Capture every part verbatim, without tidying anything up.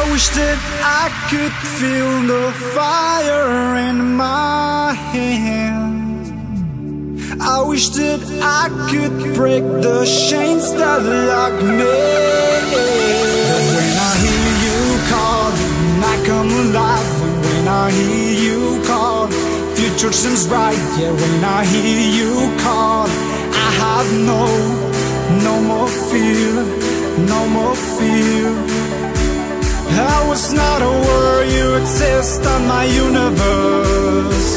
wish that I could feel the fire in my hands. I wish that I could break the chains that lock me. But when I hear you calling, I come alive. When I hear you call, future seems bright. Yeah, when I hear you call, I have no, no more fear, no more fear. I was not aware you exist on my universe,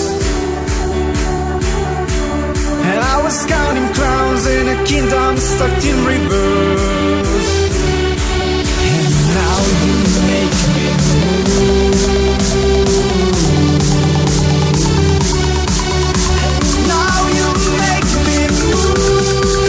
and I was counting crowns in a kingdom stuck in reverse. And now you make me move. And now you make me move.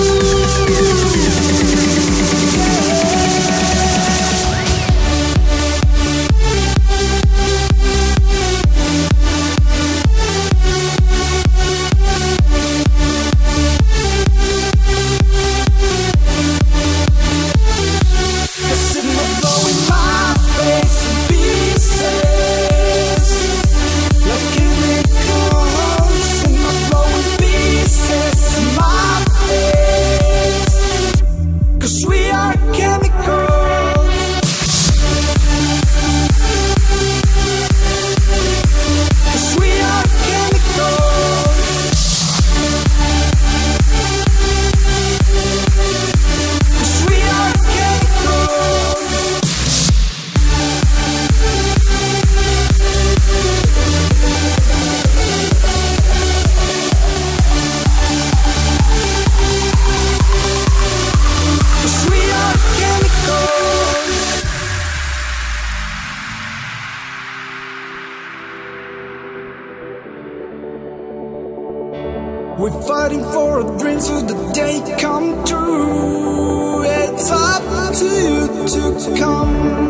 We're fighting for a dream so the day come true. It's up to you to come